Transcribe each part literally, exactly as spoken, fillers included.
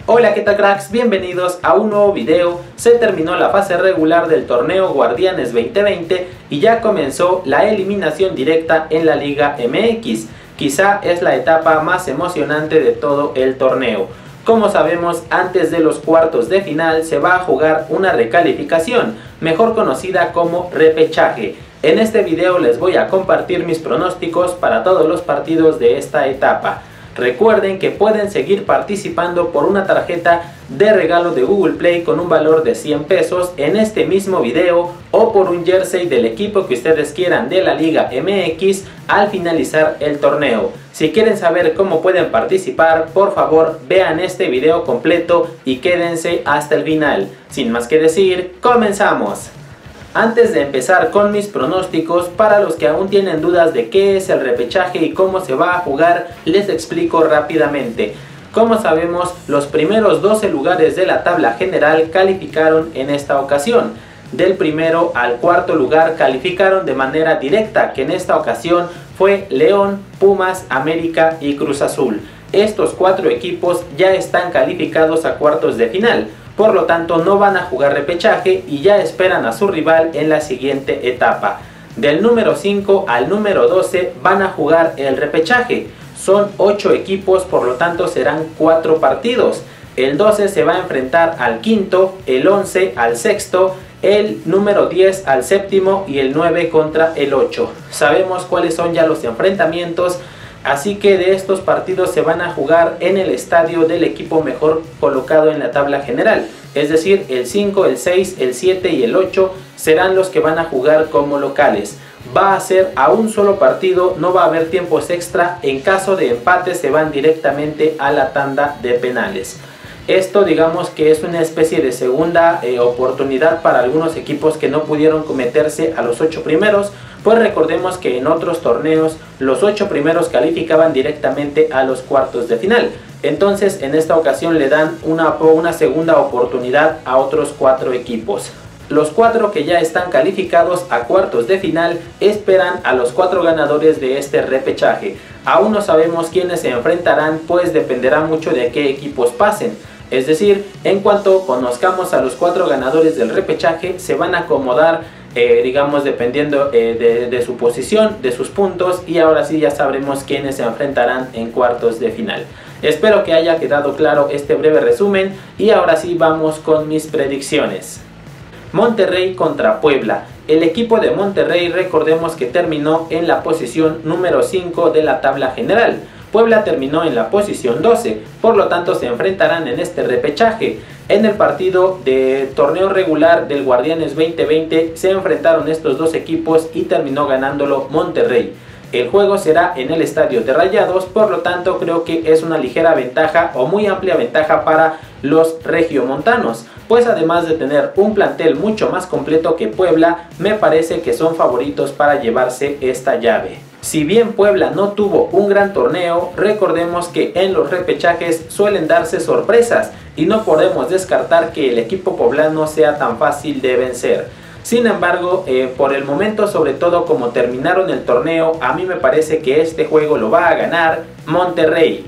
Hola, ¿qué tal cracks? Bienvenidos a un nuevo video. Se terminó la fase regular del torneo Guardianes veinte veinte y ya comenzó la eliminación directa en la Liga M X. Quizá es la etapa más emocionante de todo el torneo. Como sabemos, antes de los cuartos de final se va a jugar una recalificación, mejor conocida como repechaje. En este video les voy a compartir mis pronósticos para todos los partidos de esta etapa. Recuerden que pueden seguir participando por una tarjeta de regalo de Google Play con un valor de cien pesos en este mismo video, o por un jersey del equipo que ustedes quieran de la Liga M X al finalizar el torneo. Si quieren saber cómo pueden participar, por favor vean este video completo y quédense hasta el final. Sin más que decir, comenzamos. Antes de empezar con mis pronósticos, para los que aún tienen dudas de qué es el repechaje y cómo se va a jugar, les explico rápidamente. Como sabemos, los primeros doce lugares de la tabla general calificaron en esta ocasión. Del primero al cuarto lugar calificaron de manera directa, que en esta ocasión fue León, Pumas, América y Cruz Azul. Estos cuatro equipos ya están calificados a cuartos de final. Por lo tanto, no van a jugar repechaje y ya esperan a su rival en la siguiente etapa. Del número cinco al número doce van a jugar el repechaje. Son ocho equipos, por lo tanto serán cuatro partidos. El doce se va a enfrentar al quinto, el once al sexto, el número diez al séptimo y el nueve contra el ocho. Sabemos cuáles son ya los enfrentamientos. Así que de estos partidos se van a jugar en el estadio del equipo mejor colocado en la tabla general. Es decir, el cinco, el seis, el siete y el ocho serán los que van a jugar como locales. Va a ser a un solo partido, no va a haber tiempos extra. En caso de empate se van directamente a la tanda de penales. Esto, digamos que es una especie de segunda eh, oportunidad para algunos equipos que no pudieron meterse a los ocho primeros. Pues recordemos que en otros torneos los ocho primeros calificaban directamente a los cuartos de final. Entonces en esta ocasión le dan una, una segunda oportunidad a otros cuatro equipos. Los cuatro que ya están calificados a cuartos de final esperan a los cuatro ganadores de este repechaje. Aún no sabemos quiénes se enfrentarán, pues dependerá mucho de qué equipos pasen. Es decir, en cuanto conozcamos a los cuatro ganadores del repechaje, se van a acomodar, eh, digamos, dependiendo eh, de, de su posición, de sus puntos, y ahora sí ya sabremos quiénes se enfrentarán en cuartos de final. Espero que haya quedado claro este breve resumen, y ahora sí vamos con mis predicciones. Monterrey contra Puebla. El equipo de Monterrey, recordemos que terminó en la posición número cinco de la tabla general. Puebla terminó en la posición doce, por lo tanto se enfrentarán en este repechaje. En el partido de torneo regular del Guardianes veinte veinte se enfrentaron estos dos equipos y terminó ganándolo Monterrey. El juego será en el estadio de Rayados, por lo tanto creo que es una ligera ventaja o muy amplia ventaja para los regiomontanos, pues además de tener un plantel mucho más completo que Puebla, me parece que son favoritos para llevarse esta llave. Si bien Puebla no tuvo un gran torneo, recordemos que en los repechajes suelen darse sorpresas y no podemos descartar que el equipo poblano sea tan fácil de vencer. Sin embargo, eh, por el momento, sobre todo como terminaron el torneo, a mí me parece que este juego lo va a ganar Monterrey.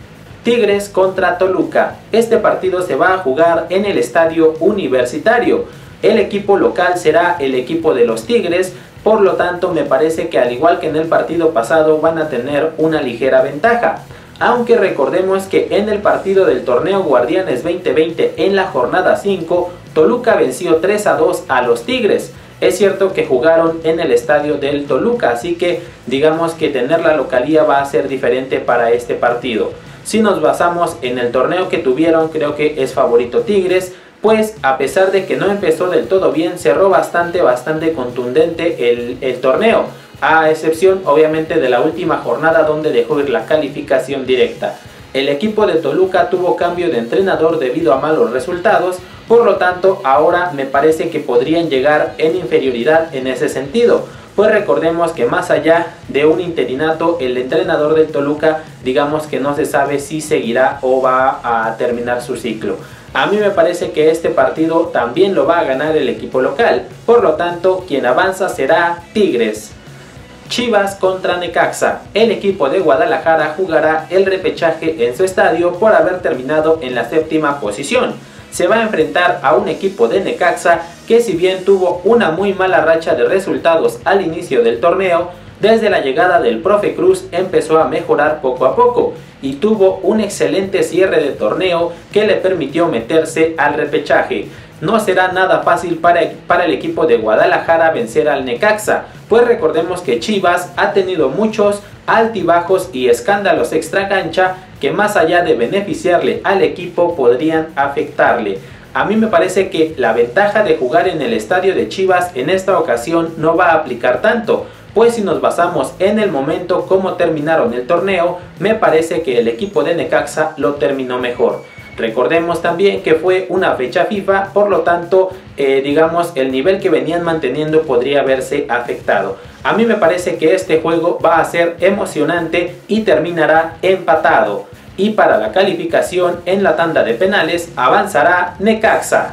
Tigres contra Toluca. Este partido se va a jugar en el estadio Universitario. El equipo local será el equipo de los Tigres. Por lo tanto, me parece que al igual que en el partido pasado van a tener una ligera ventaja. Aunque recordemos que en el partido del torneo Guardianes veinte veinte en la jornada cinco, Toluca venció tres a dos a los Tigres. Es cierto que jugaron en el estadio del Toluca, así que digamos que tener la localía va a ser diferente para este partido. Si nos basamos en el torneo que tuvieron, creo que es favorito Tigres, pues a pesar de que no empezó del todo bien, cerró bastante, bastante contundente el, el torneo, a excepción obviamente de la última jornada donde dejó ir la calificación directa. El equipo de Toluca tuvo cambio de entrenador debido a malos resultados, por lo tanto ahora me parece que podrían llegar en inferioridad en ese sentido. Pues recordemos que más allá de un interinato, el entrenador del Toluca, digamos que no se sabe si seguirá o va a terminar su ciclo. A mí me parece que este partido también lo va a ganar el equipo local, por lo tanto quien avanza será Tigres. Chivas contra Necaxa. El equipo de Guadalajara jugará el repechaje en su estadio por haber terminado en la séptima posición. Se va a enfrentar a un equipo de Necaxa que, si bien tuvo una muy mala racha de resultados al inicio del torneo, desde la llegada del profe Cruz empezó a mejorar poco a poco y tuvo un excelente cierre de torneo que le permitió meterse al repechaje. No será nada fácil para, para el equipo de Guadalajara vencer al Necaxa, pues recordemos que Chivas ha tenido muchos altibajos y escándalos extra cancha que, más allá de beneficiarle al equipo, podrían afectarle. A mí me parece que la ventaja de jugar en el estadio de Chivas en esta ocasión no va a aplicar tanto, pues si nos basamos en el momento como terminaron el torneo, me parece que el equipo de Necaxa lo terminó mejor. Recordemos también que fue una fecha FIFA, por lo tanto, eh, digamos, el nivel que venían manteniendo podría verse afectado. A mí me parece que este juego va a ser emocionante y terminará empatado. Y para la calificación en la tanda de penales avanzará Necaxa.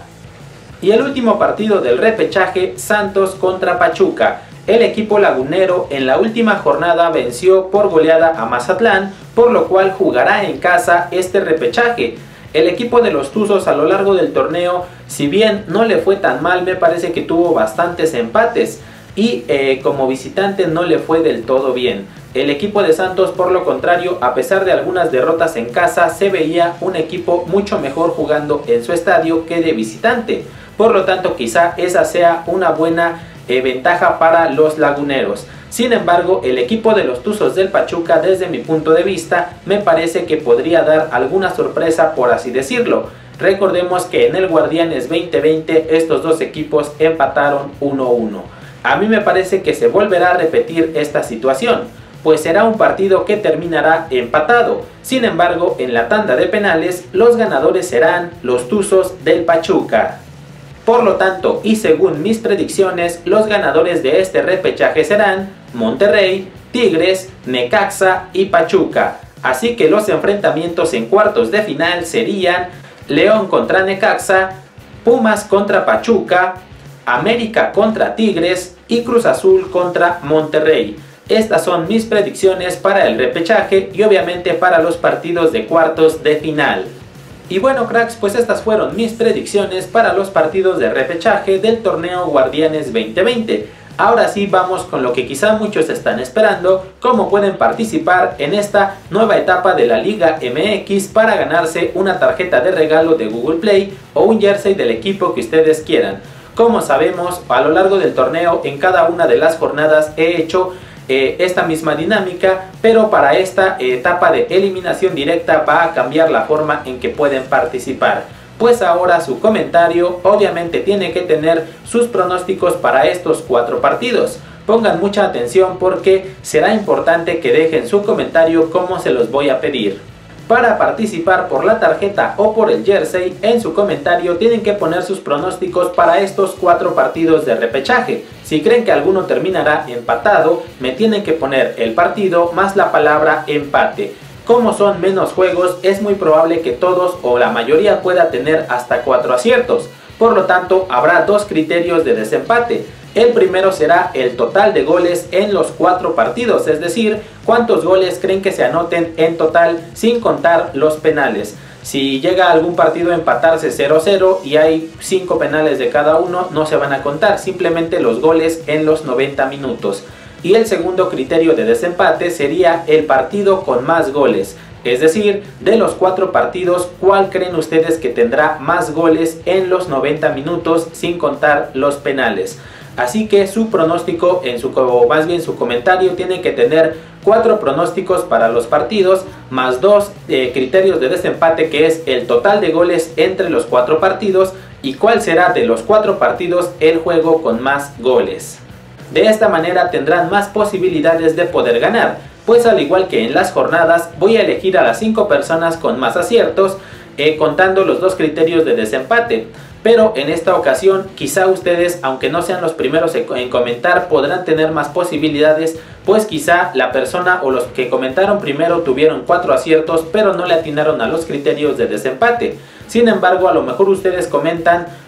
Y el último partido del repechaje, Santos contra Pachuca. El equipo lagunero en la última jornada venció por goleada a Mazatlán, por lo cual jugará en casa este repechaje. El equipo de los Tuzos a lo largo del torneo, si bien no le fue tan mal, me parece que tuvo bastantes empates y eh, como visitante no le fue del todo bien. El equipo de Santos, por lo contrario, a pesar de algunas derrotas en casa, se veía un equipo mucho mejor jugando en su estadio que de visitante. Por lo tanto, quizá esa sea una buena eh, ventaja para los laguneros. Sin embargo, el equipo de los Tuzos del Pachuca, desde mi punto de vista, me parece que podría dar alguna sorpresa, por así decirlo. Recordemos que en el Guardianes veinte veinte estos dos equipos empataron uno uno. A mí me parece que se volverá a repetir esta situación, pues será un partido que terminará empatado. Sin embargo, en la tanda de penales, los ganadores serán los Tuzos del Pachuca. Por lo tanto, y según mis predicciones, los ganadores de este repechaje serán Monterrey, Tigres, Necaxa y Pachuca. Así que los enfrentamientos en cuartos de final serían León contra Necaxa, Pumas contra Pachuca, América contra Tigres y Cruz Azul contra Monterrey. Estas son mis predicciones para el repechaje y obviamente para los partidos de cuartos de final. Y bueno, cracks, pues estas fueron mis predicciones para los partidos de repechaje del torneo Guardianes veinte veinte. Ahora sí vamos con lo que quizá muchos están esperando, cómo pueden participar en esta nueva etapa de la Liga M X para ganarse una tarjeta de regalo de Google Play o un jersey del equipo que ustedes quieran. Como sabemos, a lo largo del torneo, en cada una de las jornadas he hecho Eh, esta misma dinámica, pero para esta eh, etapa de eliminación directa va a cambiar la forma en que pueden participar, pues ahora su comentario obviamente tiene que tener sus pronósticos para estos cuatro partidos. Pongan mucha atención porque será importante que dejen su comentario como se los voy a pedir. Para participar por la tarjeta o por el jersey, en su comentario tienen que poner sus pronósticos para estos cuatro partidos de repechaje. Si creen que alguno terminará empatado, me tienen que poner el partido más la palabra empate. Como son menos juegos, es muy probable que todos o la mayoría pueda tener hasta cuatro aciertos. Por lo tanto, habrá dos criterios de desempate. El primero será el total de goles en los cuatro partidos, es decir, cuántos goles creen que se anoten en total sin contar los penales. Si llega algún partido a empatarse cero cero y hay cinco penales de cada uno, no se van a contar, simplemente los goles en los noventa minutos. Y el segundo criterio de desempate sería el partido con más goles. Es decir, de los cuatro partidos, ¿cuál creen ustedes que tendrá más goles en los noventa minutos sin contar los penales? Así que su pronóstico, en su, o más bien su comentario, tiene que tener cuatro pronósticos para los partidos, más dos eh, criterios de desempate, que es el total de goles entre los cuatro partidos y cuál será de los cuatro partidos el juego con más goles. De esta manera tendrán más posibilidades de poder ganar, pues al igual que en las jornadas, voy a elegir a las cinco personas con más aciertos, eh, contando los dos criterios de desempate. Pero en esta ocasión quizá ustedes, aunque no sean los primeros en comentar, podrán tener más posibilidades, pues quizá la persona o los que comentaron primero tuvieron cuatro aciertos pero no le atinaron a los criterios de desempate. Sin embargo, a lo mejor ustedes comentan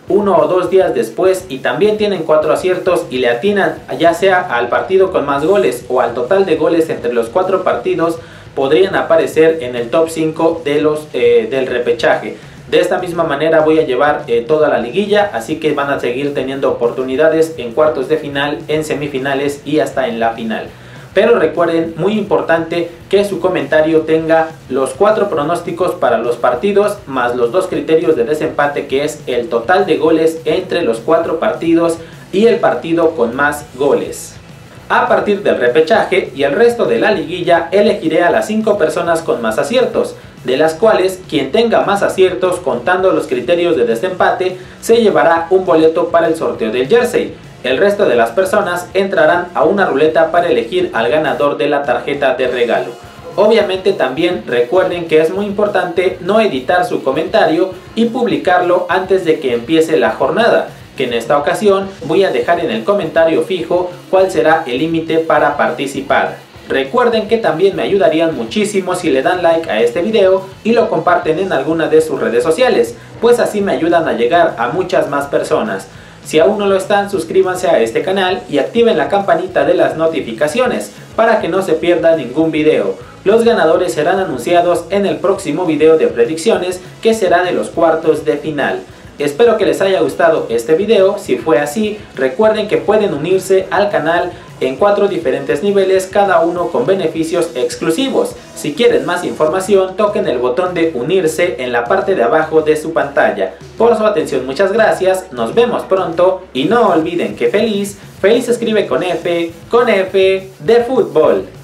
uno o dos días después y también tienen cuatro aciertos y le atinan ya sea al partido con más goles o al total de goles entre los cuatro partidos, podrían aparecer en el top cinco de los, eh, del repechaje. De esta misma manera voy a llevar eh, toda la liguilla, así que van a seguir teniendo oportunidades en cuartos de final, en semifinales y hasta en la final. Pero recuerden, muy importante, que su comentario tenga los cuatro pronósticos para los partidos más los dos criterios de desempate, que es el total de goles entre los cuatro partidos y el partido con más goles. A partir del repechaje y el resto de la liguilla elegiré a las cinco personas con más aciertos, de las cuales quien tenga más aciertos contando los criterios de desempate se llevará un boleto para el sorteo del jersey. El resto de las personas entrarán a una ruleta para elegir al ganador de la tarjeta de regalo. Obviamente también recuerden que es muy importante no editar su comentario y publicarlo antes de que empiece la jornada, que en esta ocasión voy a dejar en el comentario fijo cuál será el límite para participar. Recuerden que también me ayudarían muchísimo si le dan like a este video y lo comparten en alguna de sus redes sociales, pues así me ayudan a llegar a muchas más personas. Si aún no lo están, suscríbanse a este canal y activen la campanita de las notificaciones para que no se pierda ningún video. Los ganadores serán anunciados en el próximo video de predicciones, que será de los cuartos de final. Espero que les haya gustado este video. Si fue así, recuerden que pueden unirse al canal en cuatro diferentes niveles, cada uno con beneficios exclusivos. Si quieren más información, toquen el botón de unirse en la parte de abajo de su pantalla. Por su atención, muchas gracias, nos vemos pronto y no olviden que feliz, feliz se escribe con F, con F de fútbol.